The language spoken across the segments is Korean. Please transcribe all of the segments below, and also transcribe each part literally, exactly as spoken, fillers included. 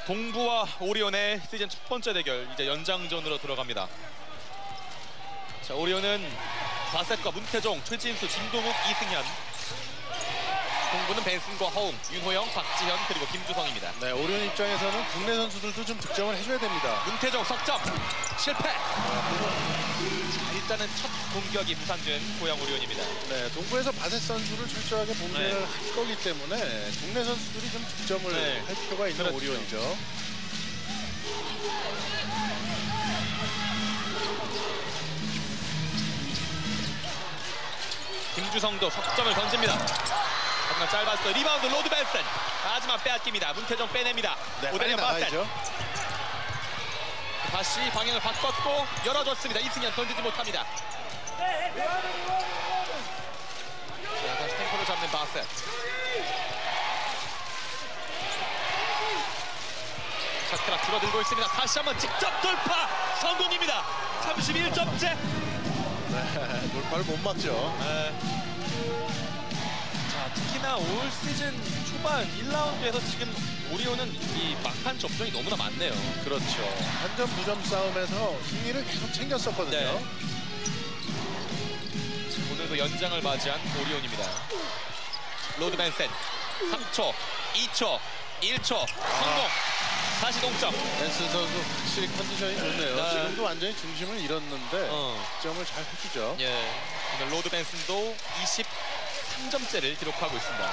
동부와 오리온의 시즌 첫 번째 대결 이제 연장전으로 들어갑니다. 자, 오리온은 바셋과 문태종, 최진수, 김동욱, 이승현. 동부는 벤슨과 허웅, 윤호영, 박지현 그리고 김주성입니다. 네, 오리온 입장에서는 국내 선수들도 좀 득점을 해줘야 됩니다. 문태종 석점 실패. 자, 일단은 첫 공격이 무산된 고양 오리온입니다. 네, 동부에서 바셋 선수를 철저하게 봉쇄를 네. 할 거기 때문에 국내 선수들이 좀 득점을 네. 할 필요가 있는 그렇죠. 오리온이죠. 김주성도 석점을 던집니다. 하지만 짧았어요. 리바운드 로드 벤슨. 하지만 빼앗깁니다. 문태종 빼냅니다. 네, 오데리언 빨리 바셋. 나가야죠. 다시 방향을 바꿨고 열어줬습니다. 이승현 던지지 못합니다. 자, 다시 템포를 잡는 바셋. 샤트락 줄어들고 있습니다. 다시 한번 직접 돌파 성공입니다. 삼십일 점째. 네, 돌파를 못 막죠. 네. 자, 특히나 올 시즌 초반 일 라운드에서 지금 오리온은 이 막판 접전이 너무나 많네요. 그렇죠. 한 점, 두 점 싸움에서 승리를 계속 챙겼었거든요. 네. 오늘도 연장을 맞이한 오리온입니다. 로드 벤센 삼 초, 이 초, 일 초 성공. 다시 동점. 벤슨 선수 확실히 컨디션이 좋네요. 네. 지금도 완전히 중심을 잃었는데 어. 득점을 잘 해주죠. 예. 오늘 로드 벤슨도 이십삼 점째를 기록하고 있습니다.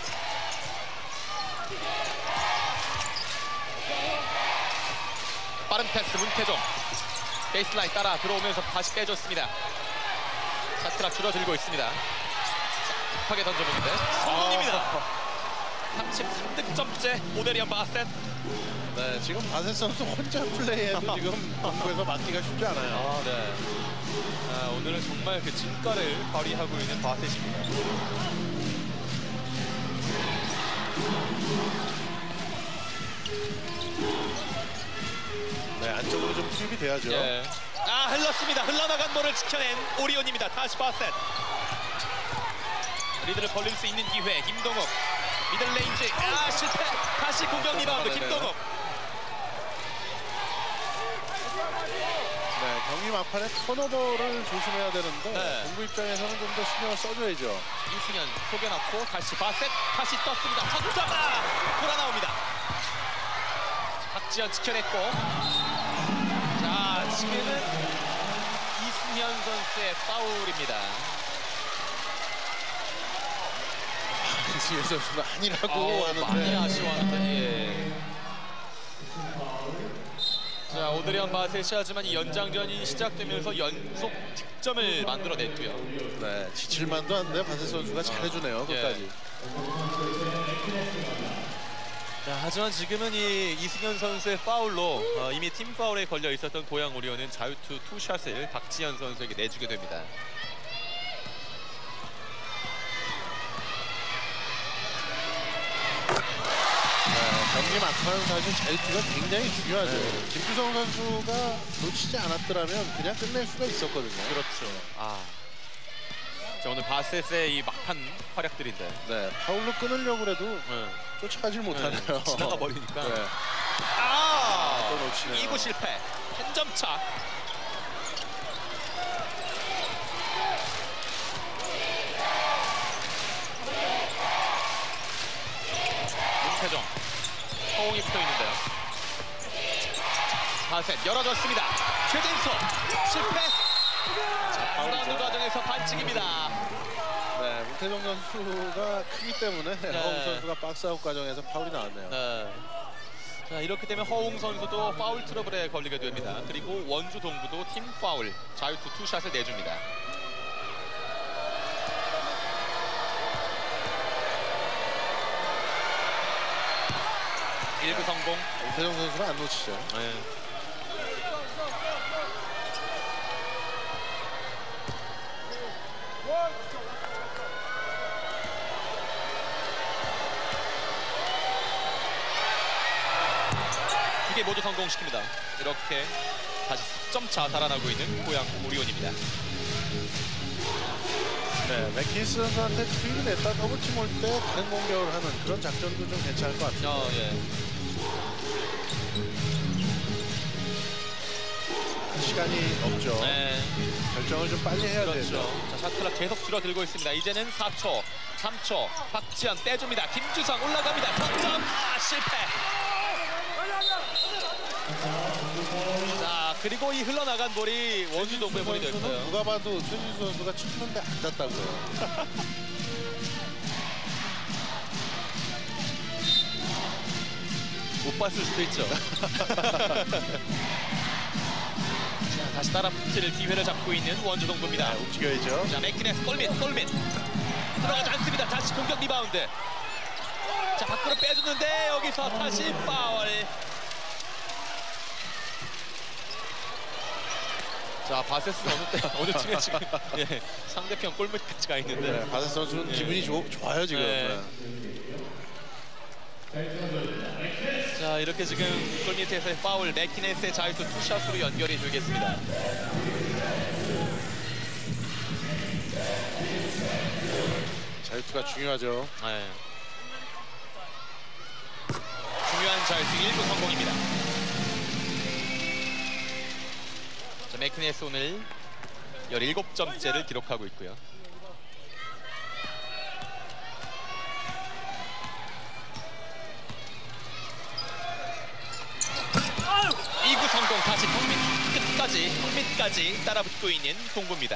빠른 패스 문태종. 베이스라인 따라 들어오면서 다시 빼줬습니다. 샤트락 줄어들고 있습니다. 자, 급하게 던져보는데 성공입니다. 삼십삼 득점째 오데리언 바셋. 네, 지금 바셋 선수 혼자 플레이해도 지금 동부에서 막기가 쉽지 않아요. 아, 네. 아, 오늘은 정말 그 진가를 발휘하고 있는 바셋입니다. 네, 안쪽으로 좀 투입이 돼야죠. 예. 아, 흘렀습니다. 흘러나간 볼을 지켜낸 오리온입니다. 다시 바셋. 리드를 벌릴 수 있는 기회. 김동욱. 미들 레인지. 아, 실패. 다시 공격 리바운드. 김동욱. 네, 경기 막판에 턴오버를 조심해야 되는데 네. 동부 입장에서는 좀 더 신경을 써줘야죠. 이승현 속여놨고 다시 바셋. 다시 떴습니다. 석점. 아, 돌아 나옵니다. 박지현 지켜냈고. 자, 지금은 이승현 선수의 파울입니다. 이승현 선수가 아니라고 어, 하는데 많이 아쉬워하는데. 예. 자, 오드리언 바셋이 하지만 이 연장전이 시작되면서 연속 득점을 만들어냈고요. 네, 지칠만도 한데 바셋 선수가 잘해주네요. 끝까지. 자, 하지만 지금은 이 이승현 선수의 파울로 어, 이미 팀 파울에 걸려 있었던 고양 오리온은 자유투 투샷을 박지현 선수에게 내주게 됩니다. 경기 막판은 사실 자유투가 굉장히 중요하죠. 네. 김주성 선수가 놓치지 않았더라면 그냥 끝낼 수가 있었거든요. 그렇죠. 아. 자, 오늘 바셋의 이 막판 활약들인데. 네, 파울로 끊으려고 해도 네. 쫓아가질 못하네요. 네, 지나가 버리니까. 네. 아! 또 놓치네요. 이 구 실패. 한 점 차. 문태종. 허웅이 붙어 있는데요. 바셋 열어줬습니다. 최진수 실패. 자, 파울라운드 과정에서 반칙입니다. 네, 문태종 선수가 크기 때문에 네. 허웅 선수가 박스아웃 과정에서 파울이 나왔네요. 네. 자, 이렇게 되면 허웅 선수도 파울 트러블에 걸리게 됩니다. 그리고 원주 동부도 팀 파울 자유투 투샷을 내줍니다. 일 구 성공. 문태종 선수가 안 놓치죠. 네. 두 개 모두 성공시킵니다. 이렇게 다시 십 점 차 달아나고 있는 고양 오리온입니다. 네, 맥키스 선수한테 투입이 냈다 더블팀 올 때 다른 공격을 하는 그런 작전도 좀 괜찮을 것 같아요. 어, 예. 시간이 없죠. 네. 결정을 좀 빨리 해야 그렇죠. 되죠. 자, 샤트락 계속 줄어들고 있습니다. 이제는 사 초, 삼 초. 박지현 빼줍니다. 김주성 올라갑니다. 석점 아, 실패. 자, 그리고 이 흘러나간 볼이 원주 동부의 볼이 됐어요. 누가 봐도 최진수 선수가 쳤는데 안 닿다고요. 못 봤을 수도 있죠. 자, 다시 따라 붙일 기회를 잡고 있는 원주 동부입니다. 네, 움직여야죠. 자, 맥키네스 골밑, 골밑. 들어가지 않습니다. 다시 공격 리바운드. 자, 밖으로 빼주는데 여기서 다시 파울. 자, 바세스는 어느 때, 어느 팀에 지금 예, 상대편 골밑까지 가 있는데. 네, 바세스 선수는 예. 기분이 좋, 좋아요 지금. 네. 네. 자, 이렇게 지금 골밑에서의 파울, 맥키네스의 자유투 투샷으로 연결이 되겠습니다. 자유투가 중요하죠. 네. 중요한 자유투 일 분 성공입니다. 자, 맥키네스 오늘 열일곱 점째를 기록하고 있고요. 이 구 성공. 다시 턱밑 끝까지 턱밑까지 따라붙고 있는 동부입니다.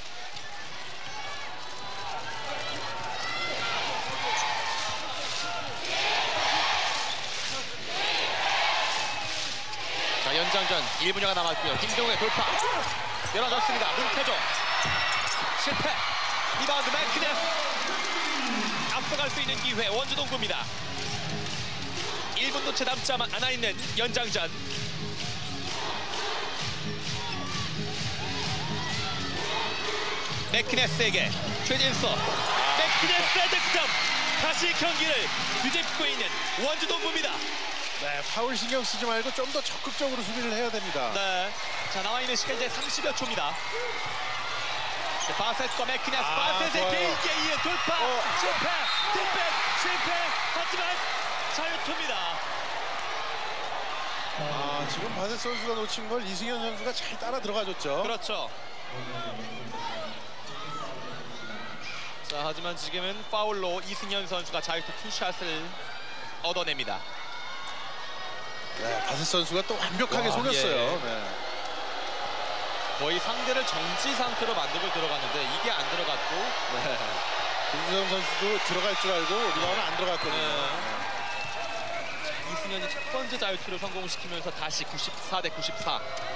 자, 연장전 일 분여가 남았고요. 김동우의 돌파 열어졌습니다. 문태종 실패. 리바운드 맥키네스. 앞서갈 수 있는 기회 원주 동부입니다. 일 분도 채 남지 않아 있는 연장전. 맥키네스에게 최진수. 맥키네스의 득점. 다시 경기를 뒤집고 있는 원주 동부입니다. 네, 파울 신경 쓰지 말고 좀 더 적극적으로 수비를 해야 됩니다. 네. 자, 나와 있는 시간 이제 삼십여 초입니다. 자, 바셋과 맥키네스. 아, 바셋의 좋아요. 개인기에 의해 돌파. 어. 실패. 뒷백 실패. 하지만 자유투입니다. 아, 지금 바세스 선수가 놓친 걸 이승현 선수가 잘 따라 들어가줬죠. 그렇죠. 자, 하지만 지금은 파울로 이승현 선수가 자유투 투샷을 얻어냅니다. 네, 바세스 선수가 또 완벽하게 와, 속였어요. 예. 네. 거의 상대를 정지 상태로 만들고 들어갔는데 이게 안 들어갔고. 네. 김주성 선수도 들어갈 줄 알고 리바운드 안 들어갔거든요. 네. 이승현이 첫 번째 자유투를 성공시키면서 다시 구십사 대 구십사.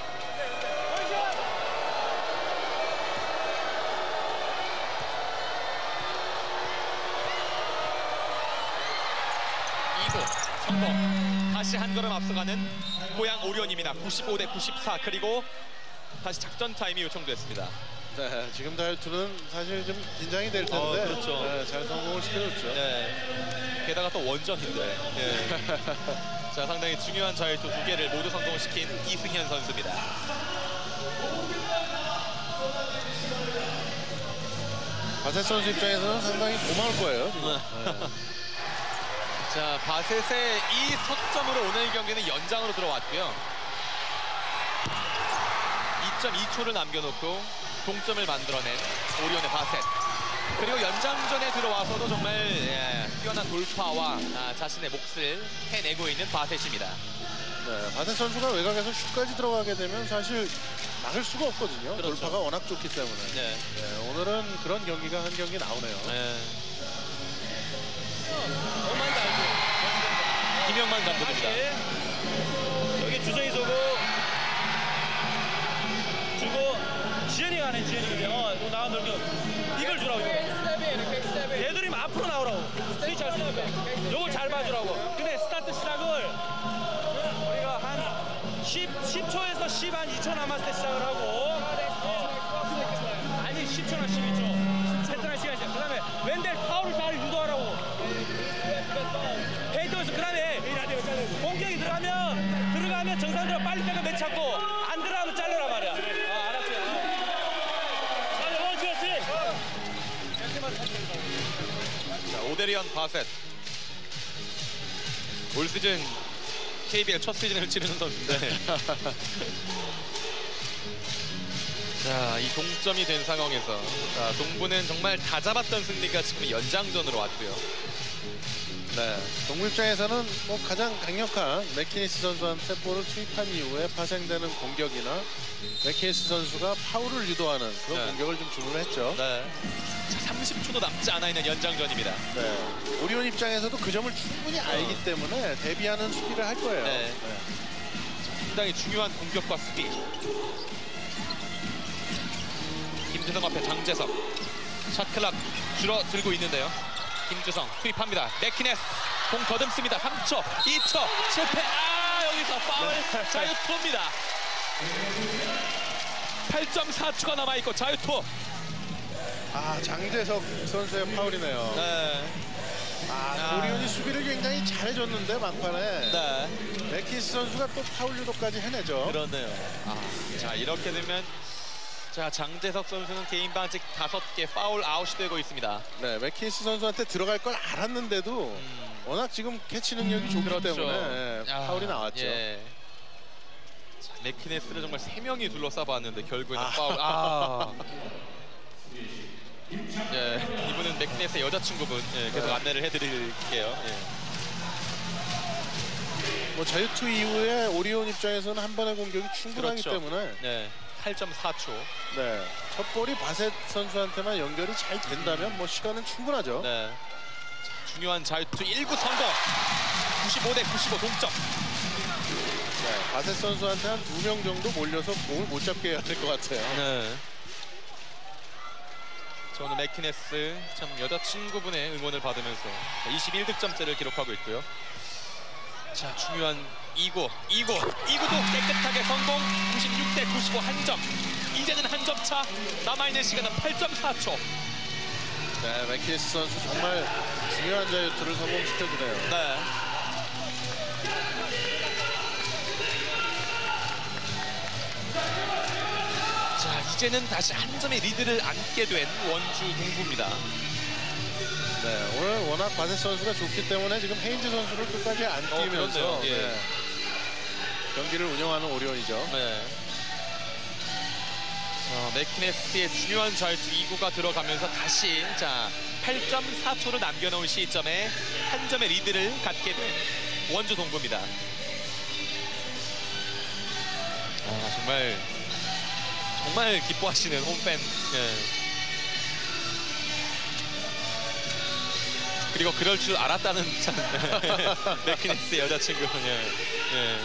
이 구 성공. 다시 한 걸음 앞서가는 고양 오리온입니다. 구십오 대 구십사. 그리고 다시 작전 타임이 요청됐습니다. 네, 지금 자유투는 사실 좀 긴장이 될 텐데 어, 그렇죠. 네, 잘 성공을 시켜줬죠. 네. 게다가 또 원정인데. 네. 자, 상당히 중요한 자유투 두 개를 모두 성공시킨 이승현 선수입니다. 바세스 선수 입장에서는 상당히 고마울 거예요. 지금. 네. 자, 바셋의 이 석점으로 오늘 경기는 연장으로 들어왔고요. 이 점 이 초를 남겨놓고 동점을 만들어낸 오리온의 바셋. 그리고 연장전에 들어와서도 정말 예, 뛰어난 돌파와 아, 자신의 몫을 해내고 있는 바셋입니다. 네, 바세스 선수가 외곽에서 슛까지 들어가게 되면 사실 막을 수가 없거든요. 그렇죠. 돌파가 워낙 좋기 때문에. 네. 네, 오늘은 그런 경기가 한 경기 나오네요. 네. 김영만 감독입니다. 여기 주성이 쏘고 주고 지현이가 하네. 지현이 어, 너 나와 놀겨. 이걸 주라고. 얘들이 앞으로 나오라고. 스위치 할수 있으니까 요걸 잘 봐주라고. 근데 스타트 시작을 우리가 한 십, 십 초에서 십 한 이 초 남았을 때 시작을 하고 어. 아니 십 초나 십이 초 패턴할 시간이 있어요. 그 다음에 웬델 파울을 잘 유도하라고. 페인트에서 그 다음에 공격이 들어가면 들어가면 정상적으로 빨리 빼고 매치 잡고 안 들어가면 잘라라 말이야. 아, 알았지? 자, 오데리언 바셋. 올 시즌 케이비엘 첫 시즌을 치르는 선수인데 자, 이 동점이 된 상황에서 자, 동부는 정말 다 잡았던 승리가 지금 연장전으로 왔고요. 네, 동부 입장에서는 뭐 가장 강력한 맥키니스 선수한테 볼을 투입한 이후에 파생되는 공격이나 맥키니스 선수가 파울을 유도하는 그런 네. 공격을 좀 주문을 했죠. 네. 자, 삼십 초도 남지 않아 있는 연장전입니다. 네, 오리온 입장에서도 그 점을 충분히 알기 때문에 대비하는 수비를 할 거예요. 네. 상당히 중요한 공격과 수비. 김주성 앞에 장재석. 샷클락 줄어들고 있는데요. 김주성 투입합니다. 맥키네스 공 더듬습니다. 삼 초, 이 초 실패. 아, 여기서 파울. 네. 자유투입니다. 팔 점 사 초가 남아있고 자유투. 아, 장재석 선수의 파울이네요. 네. 아, 아. 오리온이 수비를 굉장히 잘해줬는데 막판에 네. 맥키니스 선수가 또 파울 유도까지 해내죠. 그러네요. 아, 자, 이렇게 되면 자, 장재석 선수는 개인 반칙 다섯 개 파울 아웃이 되고 있습니다. 네, 맥키니스 선수한테 들어갈 걸 알았는데도 음. 워낙 지금 캐치 능력이 좋기 그렇죠. 때문에 아, 파울이 나왔죠. 예. 자, 맥키네스를 정말 세 명이 둘러싸봤는데 결국에는 아. 파울. 아. 예, 이분은 맥키네스의 여자친구분. 예, 계속 네. 안내를 해드릴게요. 예. 뭐 자유투 이후에 오리온 입장에서는 한 번의 공격이 충분하기 그렇죠. 때문에 네, 팔 점 사 초. 네, 첫 볼이 바셋 선수한테만 연결이 잘 된다면 뭐 시간은 충분하죠. 네. 자, 중요한 자유투 일 구 성공. 구십오 대 구십오 동점. 네, 바셋 선수한테 한 두 명 정도 몰려서 공을 못 잡게 해야 될 것 같아요. 네. 저는 맥키네스 참 여자친구분의 응원을 받으면서 이십일 득점째를 기록하고 있고요. 자, 중요한 이 구, 이 구, 이 구도 깨끗하게 성공. 구십육 대 구십오 한 점. 이제는 한 점 차. 남아있는 시간은 팔 점 사 초. 네, 맥키니스 선수 정말 중요한 자유투를 성공시켜주네요. 네. 자, 이제는 다시 한 점의 리드를 안게 된 원주 동부입니다. 네, 오늘 워낙 바셋 선수가 좋기 때문에 지금 헤인즈 선수를 끝까지 안 어, 뛰면서 그렇네요. 예. 네, 경기를 운영하는 오리온이죠. 네. 자, 맥키네스의 중요한 자유투 이 구가 들어가면서 다시 자, 팔 점 사 초를 남겨놓은 시점에 한 점의 리드를 갖게 된 원주 동부입니다. 아, 정말 정말 기뻐하시는 홈팬. 예. 그리고 그럴 줄 알았다는 참 맥키네스의 여자친구. 예. 예.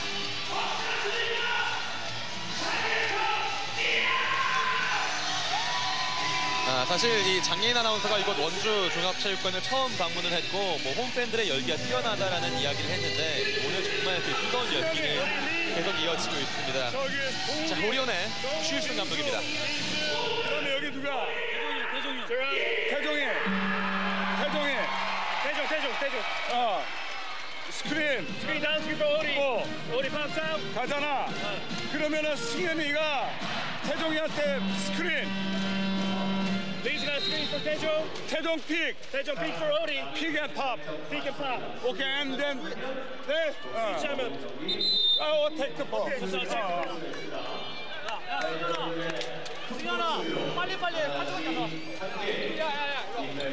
아, 사실 이 장예인 아나운서가 이곳 원주 종합체육관을 처음 방문을 했고 뭐 홈팬들의 열기가 뛰어나다라는 이야기를 했는데 오늘 정말 그 뜨거운 열기는 계속 이어지고 있습니다. 자, 오리온의 추일승 감독입니다. 그다음에 여기 누가? 대종이, 대종이. 제가 태종이. 태종이. 대종, 대종, 대종. 어. 스크린. 스크린 다운 스크린 오리. 어. 오리 팝싸움. 가잖아. 그러면은 승현이가 태종이한테 스크린. 레이즈가 스크린 for 대종. 태종 픽. 대종 픽 for 오리. 픽 앤 팝. 픽 앤 팝. 오케이. And then 네. 어. 스위치하면. 아, 테이크 더 볼. 됐어, 됐어. 어. 야, 승현아. 승현아, 빨리 빨리 가져갔다 너. 야야야.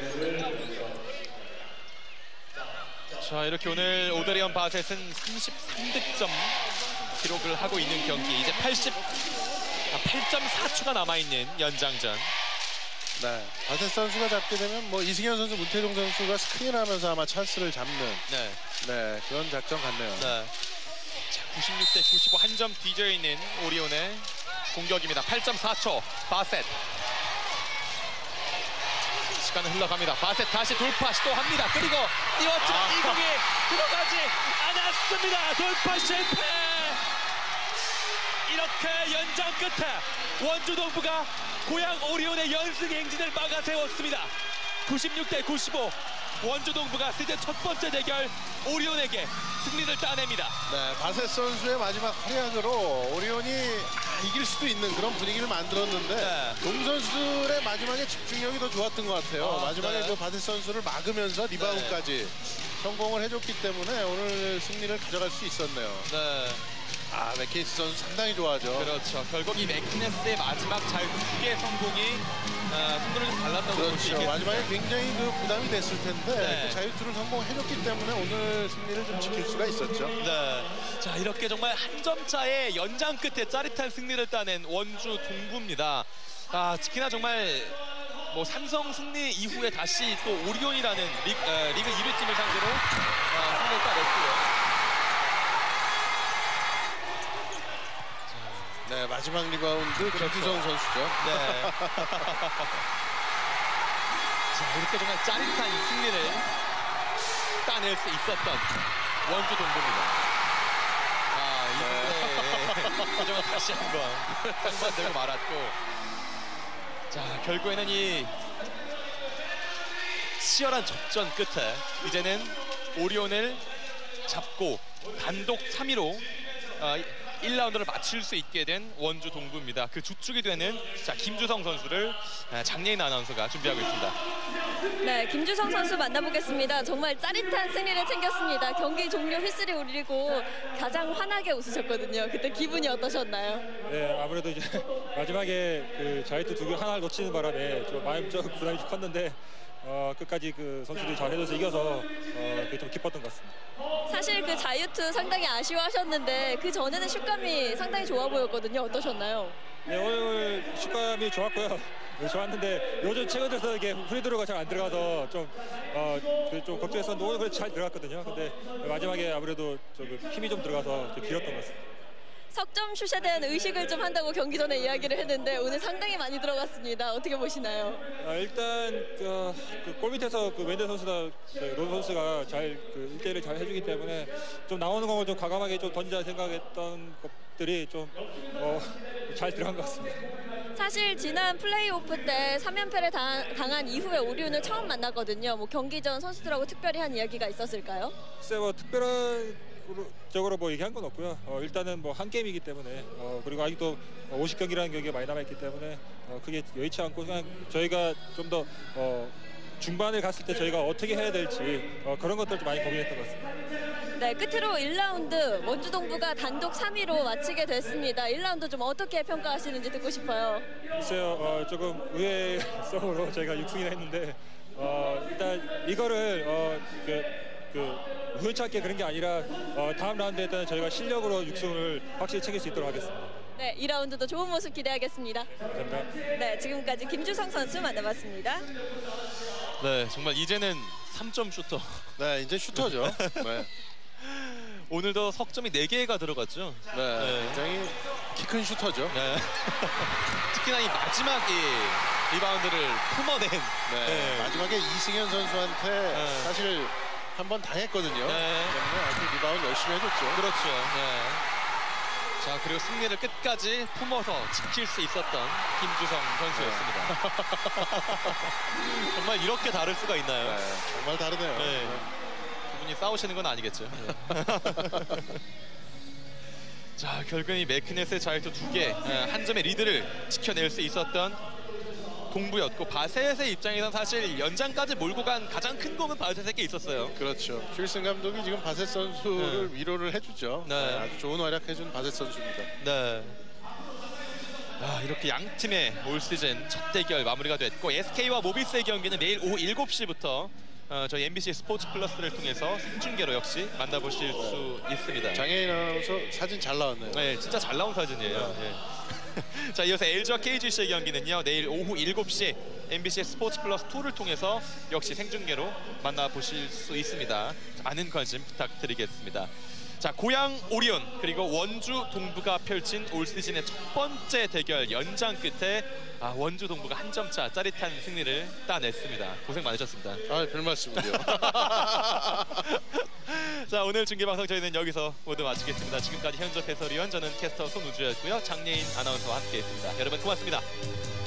자, 이렇게 오늘 오드리언 바셋은 삼십삼 득점 기록을 하고 있는 경기. 이제 팔십, 아, 팔 점 사 초가 남아있는 연장전. 네, 바셋 선수가 잡게 되면 뭐 이승현 선수, 문태종 선수가 스크린하면서 아마 찬스를 잡는 네. 네, 그런 작전 같네요. 네. 자, 구십육 대 구십오 한 점 뒤져 있는 오리온의 공격입니다. 팔 점 사 초 바셋. 시간은 흘러갑니다. 바셋 다시 돌파 시도합니다. 그리고 띄웠지만 아. 이 공이 들어가지 않았습니다. 돌파 실패. 이렇게 연장 끝에 원주 동부가 고향 오리온의 연승 행진을 막아세웠습니다. 구십육 대 구십오. 원주 동부가 시즌 첫 번째 대결 오리온에게 승리를 따냅니다. 네, 바셋 선수의 마지막 활약으로 오리온이 아, 이길 수도 있는 그런 분위기를 만들었는데 네. 동 선수들의 마지막에 집중력이 더 좋았던 것 같아요. 아, 마지막에 네. 그 바셋 선수를 막으면서 리바운드까지 성공을 해줬기 때문에 오늘 승리를 가져갈 수 있었네요. 네. 아, 맥케이스 선수 상당히 좋아하죠. 그렇죠. 결국 이 맥키네스의 마지막 자유투 두 개의 성공이 어, 승부를 좀 달랐다고 볼 수 그렇죠. 있겠습니다. 마지막에 굉장히 그 부담이 됐을 텐데 네. 그 자유투를 성공해줬기 때문에 오늘 승리를 좀 지킬 수가 있었죠. 네. 자, 이렇게 정말 한 점 차의 연장 끝에 짜릿한 승리를 따낸 원주 동부입니다. 아, 특히나 정말 뭐 삼성 승리 이후에 다시 또 오리온이라는 리, 어, 리그 일 위 팀을 상대로 어, 승리를 따냈고요. 네, 마지막 리바운드 김주성 선수죠. 네. 자, 이렇게 정말 짜릿한 승리를 따낼 수 있었던 원주 동부입니다. 아, 이번에 표정을 다시 한번 상반되고 말았고, 자, 결국에는 이 치열한 접전 끝에 이제는 오리온을 잡고 단독 삼 위로 어, 일 라운드를 마칠 수 있게 된 원주 동부입니다. 그 주축이 되는 자, 김주성 선수를 장예인 아나운서가 준비하고 있습니다. 네, 김주성 선수 만나보겠습니다. 정말 짜릿한 승리를 챙겼습니다. 경기 종료 휘슬이 울리고 가장 환하게 웃으셨거든요. 그때 기분이 어떠셨나요? 네, 아무래도 이제 마지막에 그 자유투 두 개 하나를 놓치는 바람에 좀 마음적 부담이 좀 컸는데 어, 끝까지 그 선수들이 잘 해줘서 이겨서 어, 그게 좀 기뻤던 것 같습니다. 사실 그 자유투 상당히 아쉬워하셨는데 그 전에는 슛감이 상당히 좋아 보였거든요. 어떠셨나요? 네, 오늘 슛감이 좋았고요. 네, 좋았는데 요즘 최근 들어서 이게 프리드로가 잘 안 들어가서 좀, 어, 그 좀 걱정했었는데 오늘 그래도 잘 들어갔거든요. 근데 마지막에 아무래도 좀 힘이 좀 들어가서 좀 길었던 것 같습니다. 석점 슛에 대한 의식을 좀 한다고 경기 전에 이야기를 했는데 오늘 상당히 많이 들어갔습니다. 어떻게 보시나요? 아, 일단 그, 그골 밑에서 그 웬델 선수나 그 론 선수가 잘그 일 대 일을 잘 해주기 때문에 좀 나오는 공을 좀 과감하게 좀 던지자 생각했던 것들이 좀 어, 잘 들어간 것 같습니다. 사실 지난 플레이오프 때 삼 연패를 당, 당한 이후에 오리온을 처음 만났거든요. 뭐 경기 전 선수들하고 특별히 한 이야기가 있었을까요? 글쎄 뭐 특별한 적으로 뭐 얘기한 건 없고요. 어, 일단은 뭐 한 게임이기 때문에 어, 그리고 아직도 오십 경기라는 경기가 많이 남아있기 때문에 어, 그게 여의치 않고 그냥 저희가 좀 더 어, 중반에 갔을 때 저희가 어떻게 해야 될지 어, 그런 것들 좀 많이 고민했던 것 같습니다. 네, 끝으로 일 라운드 원주 동부가 단독 삼 위로 마치게 됐습니다. 일 라운드 좀 어떻게 평가하시는지 듣고 싶어요. 글쎄요, 어, 조금 의외성으로 저희가 육 승이나 했는데 어, 일단 이거를 어, 그, 그 우연찮게 그런 게 아니라 어, 다음 라운드에 일단 저희가 실력으로 육 승을 확실히 챙길 수 있도록 하겠습니다. 네, 이 라운드도 좋은 모습 기대하겠습니다. 감사합니다. 네, 지금까지 김주성 선수 만나봤습니다. 네, 정말 이제는 삼 점 슈터. 네, 이제 슈터죠. 네. 오늘도 석점이 네 개가 들어갔죠. 네, 네. 굉장히 키 큰 슈터죠. 네. 특히나 이 마지막 이 리바운드를 품어낸. 네. 네. 마지막에 이승현 선수한테 네. 사실 한 번 당했거든요. 네. 때문에 아주 리바운드 열심히 해줬죠. 그렇죠. 네. 자, 그리고 승리를 끝까지 품어서 지킬 수 있었던 김주성 선수였습니다. 정말 이렇게 다를 수가 있나요? 네, 정말 다르네요. 네. 두 분이 싸우시는 건 아니겠죠. 네. 자, 결국엔 이 맥키네스의 자유투 두 개, 한 점의 리드를 지켜낼 수 있었던 동부였고, 바셋의 입장에선 사실 연장까지 몰고 간 가장 큰 공은 바셋에게 있었어요. 그렇죠. 힐슨 감독이 지금 바셋 선수를 네. 위로를 해주죠. 네. 네, 아주 좋은 활약해준 바셋 선수입니다. 네. 아, 이렇게 양 팀의 올 시즌 첫 대결 마무리가 됐고, 에스케이와 모비스의 경기는 내일 오후 일곱 시부터 어, 저희 엠비씨 스포츠 플러스를 통해서 생중계로 역시 만나보실 수 있습니다. 장애인 아나운서 사진 잘 나왔네요. 네, 진짜 잘 나온 사진이에요. 네. 자, 이어서 엘지와 케이지씨의 경기는요, 내일 오후 일곱 시 엠비씨 스포츠 플러스 이를 통해서 역시 생중계로 만나보실 수 있습니다. 많은 관심 부탁드리겠습니다. 자, 고양 오리온 그리고 원주 동부가 펼친 올 시즌의 첫 번째 대결 연장 끝에 아, 원주 동부가 한 점 차 짜릿한 승리를 따냈습니다. 고생 많으셨습니다. 아, 별 말씀을요. 자, 오늘 중계방송 저희는 여기서 모두 마치겠습니다. 지금까지 현접 해설위원, 저는 캐스터 손우주였고요. 장예인 아나운서와 함께했습니다. 여러분 고맙습니다.